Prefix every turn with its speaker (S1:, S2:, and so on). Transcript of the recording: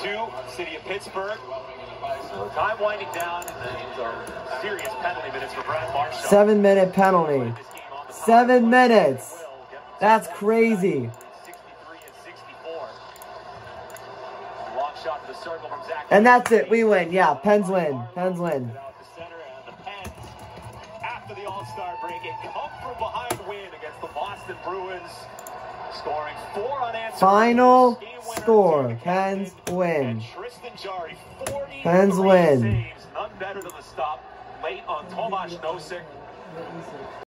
S1: 2, City of Pittsburgh. So time winding down, and serious penalty minutes for Brad Marchand.
S2: 7-minute penalty. 7 minutes. That's crazy.
S1: 63 and 64. Long shot to the circle from Zach.
S2: And that's it. We win. Yeah, Pens win. Pens win.
S1: After the All-Star break, a come-from-behind win against the Boston Bruins, scoring 4 unanswered.
S2: Final score. Pens win. Pens win.
S1: None better than the stop late on Tomasz Nosek.